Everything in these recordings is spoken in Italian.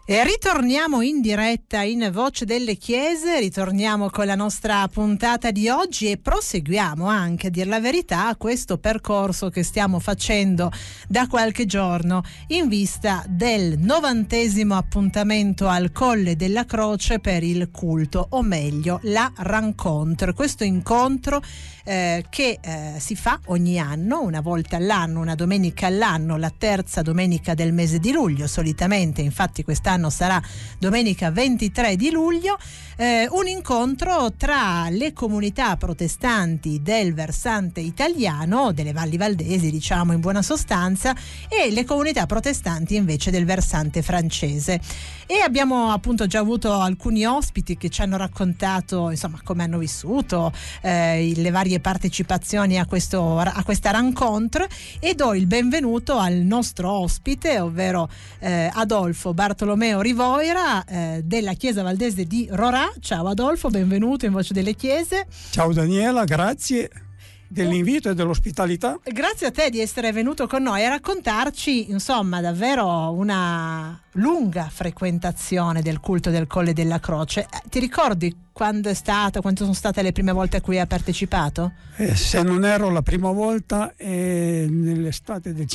E ritorniamo in diretta in Voce delle Chiese, ritorniamo con la nostra puntata di oggi e proseguiamo anche, a dir la verità, questo percorso che stiamo facendo da qualche giorno in vista del 90° appuntamento al Colle della Croce per il culto, o meglio la Rencontre, questo incontro che si fa ogni anno, una volta all'anno, una domenica all'anno, la terza domenica del mese di luglio, solitamente, infatti quest'anno sarà domenica 23 di luglio, un incontro tra le comunità protestanti del versante italiano, delle Valli Valdesi diciamo in buona sostanza, e le comunità protestanti invece del versante francese. E abbiamo appunto già avuto alcuni ospiti che ci hanno raccontato insomma come hanno vissuto le varie partecipazioni a questa rencontre, e do il benvenuto al nostro ospite, ovvero Adolfo Bartolomeo Rivoira della Chiesa Valdese di Rorà. Ciao Adolfo, benvenuto in Voce delle Chiese. Ciao Daniela, grazie dell'invito e dell'ospitalità. Grazie a te di essere venuto con noi a raccontarci insomma davvero una lunga frequentazione del culto del Colle della Croce. Ti ricordi quando sono state le prime volte a cui hai partecipato? Se non ero la prima volta nell'estate del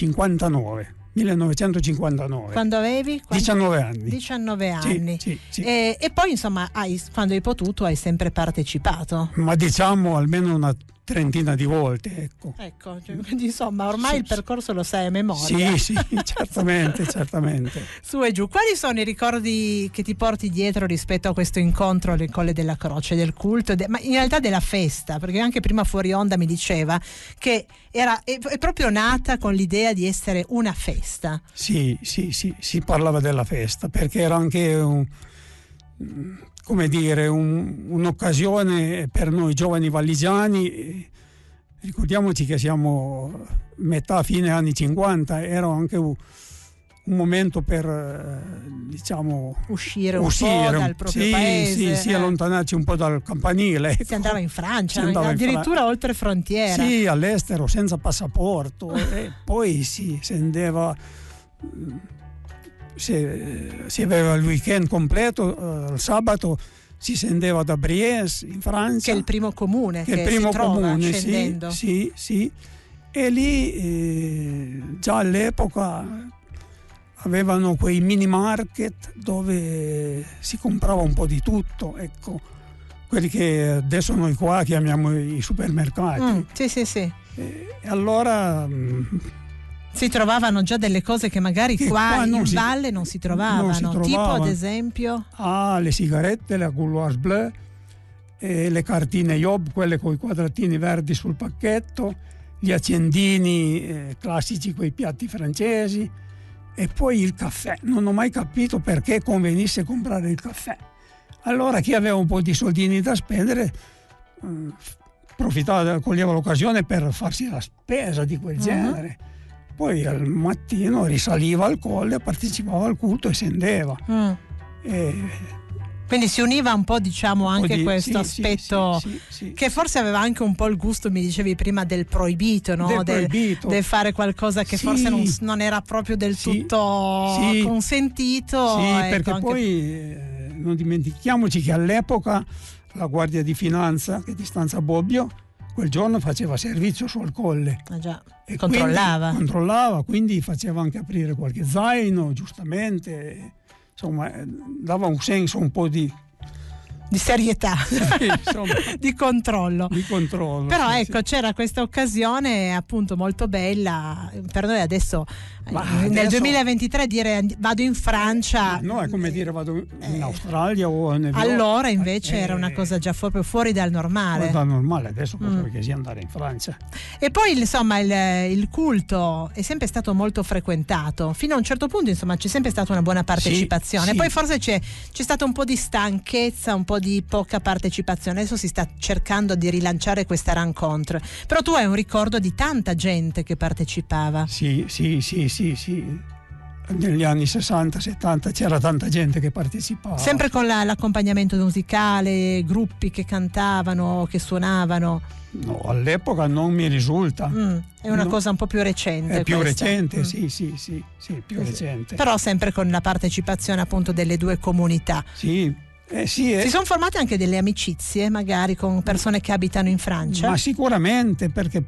1959. Quando avevi? 19 anni. 19 anni. Sì. E poi insomma quando hai potuto hai sempre partecipato? Ma diciamo almeno una trentina di volte, ecco, quindi insomma ormai il percorso lo sai a memoria. Sì, certamente. Su e giù, quali sono i ricordi che ti porti dietro rispetto a questo incontro alle Colle della Croce, del culto, ma in realtà della festa? Perché anche prima fuori onda mi diceva che è proprio nata con l'idea di essere una festa. Sì, si parlava della festa, perché era anche un'occasione per noi giovani valligiani. Ricordiamoci che siamo fine anni 50, era anche un momento per uscire un po' dal proprio paese, sì, allontanarci un po' dal campanile, ecco. Si andava in Francia, addirittura oltre frontiera, sì, all'estero senza passaporto e poi si andava. Si aveva il weekend completo, il sabato si scendeva da Briès in Francia, che è il primo comune che si trova scendendo. Sì, e lì già all'epoca avevano quei mini market dove si comprava un po' di tutto, ecco, quelli che adesso noi qua chiamiamo i supermercati. Sì. E allora si trovavano già delle cose che magari qua in valle non si trovavano, tipo ad esempio le sigarette, le Gauloise Bleu, le cartine Job, quelle con i quadratini verdi sul pacchetto, gli accendini classici, quei piatti francesi, e poi il caffè. Non ho mai capito perché convenisse comprare il caffè. Allora chi aveva un po' di soldini da spendere coglieva l'occasione per farsi la spesa di quel genere. Poi al mattino risaliva al colle, partecipava al culto e scendeva. Quindi si univa un po', diciamo, anche questo aspetto sì. Che forse aveva anche un po' il gusto, mi dicevi prima, del proibito, no? Del fare qualcosa che forse non era proprio del tutto consentito. Sì, ecco, perché poi non dimentichiamoci che all'epoca la Guardia di Finanza, che è di Stanza Bobbio, quel giorno faceva servizio sul colle. Già. E controllava, quindi faceva anche aprire qualche zaino, giustamente, insomma dava un senso un po' di serietà, di controllo. Però ecco, c'era questa occasione appunto molto bella per noi adesso nel 2023 dire vado in Francia, no, è come dire vado in Australia o allora invece era una cosa già proprio fuori dal normale. Adesso potrebbe che sia andare in Francia. E poi insomma il culto è sempre stato molto frequentato fino a un certo punto, insomma c'è sempre stata una buona partecipazione. Poi forse c'è stata un po' di stanchezza, un po' di poca partecipazione. Adesso si sta cercando di rilanciare questa rencontre, però tu hai un ricordo di tanta gente che partecipava. Sì. negli anni 60-70 c'era tanta gente che partecipava. Sempre con l'accompagnamento musicale, gruppi che cantavano, che suonavano? No, all'epoca non mi risulta. È una cosa un po' più recente. È più questa. recente, sì, più recente. Però sempre con la partecipazione appunto delle due comunità. Sì. Si sono formate anche delle amicizie magari con persone che abitano in Francia? Ma sicuramente, perché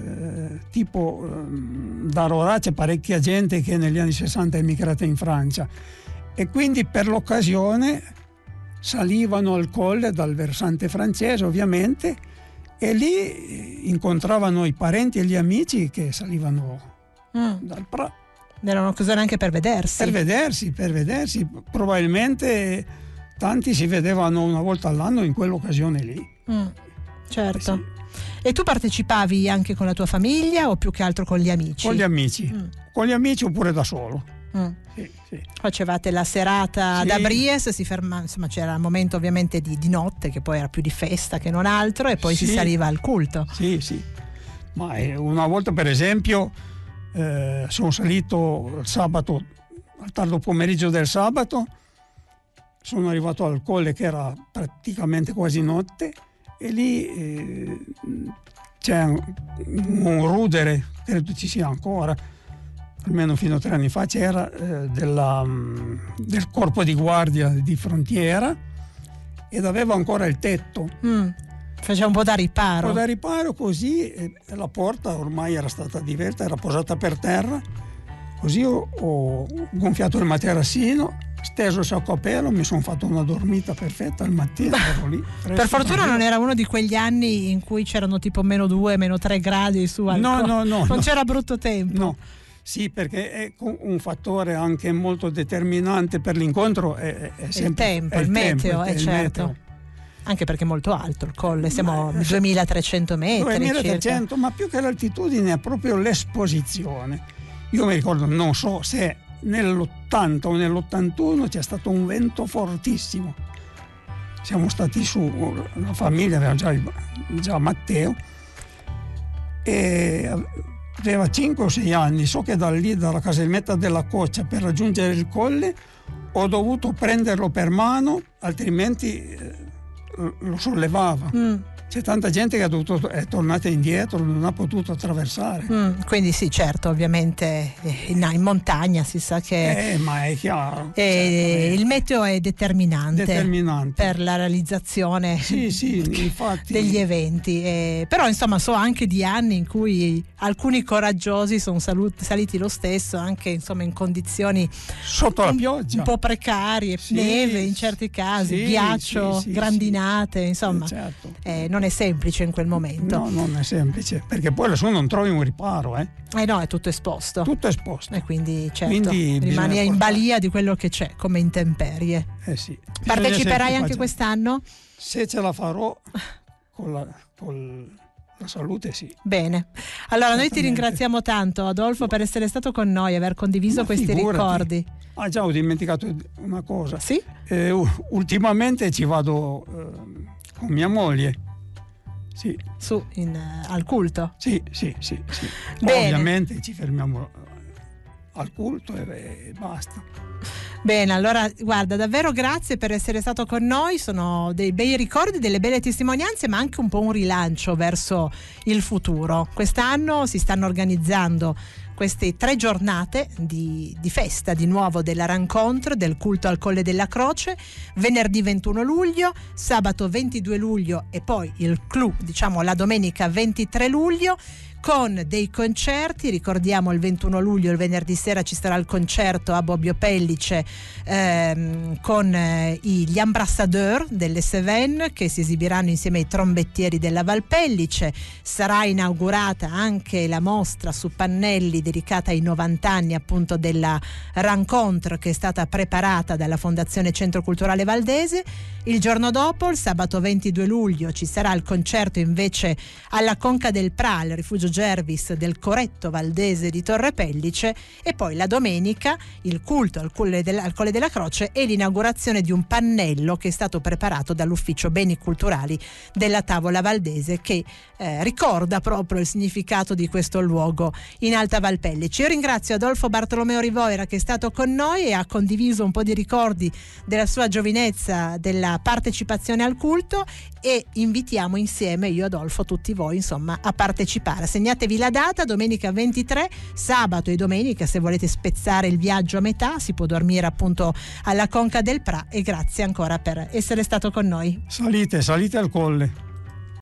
tipo da Rorà c'è parecchia gente che negli anni 60 è emigrata in Francia e quindi per l'occasione salivano al colle dal versante francese ovviamente e lì incontravano i parenti e gli amici che salivano dal Pra. Era un'occasione anche per vedersi. Per vedersi. Probabilmente tanti si vedevano una volta all'anno in quell'occasione lì. Certo. Sì. E tu partecipavi anche con la tua famiglia o più che altro con gli amici? Con gli amici. Con gli amici oppure da solo. Sì. Facevate la serata da Bries, insomma c'era il momento ovviamente di notte, che poi era più di festa che non altro, e poi si saliva al culto. Sì. Ma una volta per esempio sono salito il sabato, al tardo pomeriggio del sabato, sono arrivato al colle che era praticamente quasi notte e lì c'è un rudere, credo ci sia ancora, almeno fino a 3 anni fa c'era, del corpo di guardia di frontiera ed aveva ancora il tetto. Faceva un po' da riparo. Un po' da riparo così, e la porta ormai era stata divelta, era posata per terra, così ho gonfiato il materassino, steso il sacco a pelo, mi sono fatto una dormita perfetta al mattino, ero lì. Per fortuna non era uno di quegli anni in cui c'erano tipo -2, -3 gradi su al No. Non c'era brutto tempo. No. Sì, perché è un fattore anche molto determinante per l'incontro è sempre il tempo, il meteo, certo. Meteo. Anche perché è molto alto il colle, siamo a 2300 metri 2300, circa. ma più che l'altitudine è proprio l'esposizione. Io mi ricordo, non so se nell'80 o nell'81 c'è stato un vento fortissimo. Siamo stati su, la famiglia aveva già Matteo e aveva 5 o 6 anni. So che da lì, dalla caselletta della Coccia, per raggiungere il colle ho dovuto prenderlo per mano, altrimenti lo sollevava. C'è tanta gente che è tornata indietro, non ha potuto attraversare. Quindi sì, certo, ovviamente in montagna si sa che ma è chiaro, il meteo è determinante per la realizzazione infatti. degli eventi. Però insomma so anche di anni in cui alcuni coraggiosi sono saliti lo stesso, anche insomma in condizioni sotto la pioggia un po' precarie, neve in certi casi, ghiaccio, grandinate, insomma certo. Non è semplice in quel momento. No, non è semplice, perché poi lassù non trovi un riparo. No, è tutto esposto. E quindi certo, rimani in balia di quello che c'è come intemperie. Sì. Parteciperai anche quest'anno? Se ce la farò con la salute, sì. Bene, allora noi ti ringraziamo tanto, Adolfo, per essere stato con noi e aver condiviso questi ricordi. Già ho dimenticato una cosa. Sì? Ultimamente ci vado con mia moglie. Sì. Al culto? Sì. Bene. Ovviamente ci fermiamo al culto e basta. Bene, allora guarda, davvero grazie per essere stato con noi, sono dei bei ricordi, delle belle testimonianze, ma anche un po' un rilancio verso il futuro. Quest'anno si stanno organizzando queste 3 giornate di festa di nuovo della Rencontre, del culto al Colle della Croce, venerdì 21 luglio, sabato 22 luglio e poi il clou, la domenica 23 luglio, con dei concerti. Ricordiamo il 21 luglio, il venerdì sera, ci sarà il concerto a Bobbio Pellice con gli Ambassadeurs delle Cévennes, che si esibiranno insieme ai trombettieri della Valpellice. Sarà inaugurata anche la mostra su pannelli dedicata ai 90 anni appunto della Rencontre, che è stata preparata dalla Fondazione Centro Culturale Valdese. Il giorno dopo, il sabato 22 luglio, ci sarà il concerto invece alla Conca del Pra, al rifugio Biagio Gervis del Coretto Valdese di Torre Pellice, e poi la domenica il culto al Colle della Croce e l'inaugurazione di un pannello che è stato preparato dall'Ufficio Beni Culturali della Tavola Valdese, che ricorda proprio il significato di questo luogo in Alta Val Pellice. Io ringrazio Adolfo Bartolomeo Rivoira, che è stato con noi e ha condiviso un po' di ricordi della sua giovinezza, della partecipazione al culto, e invitiamo insieme, io e Adolfo, tutti voi insomma a partecipare. Segnatevi la data: domenica 23, sabato e domenica, se volete spezzare il viaggio a metà, si può dormire appunto alla Conca del Pra. E grazie ancora per essere stato con noi. Salite al colle.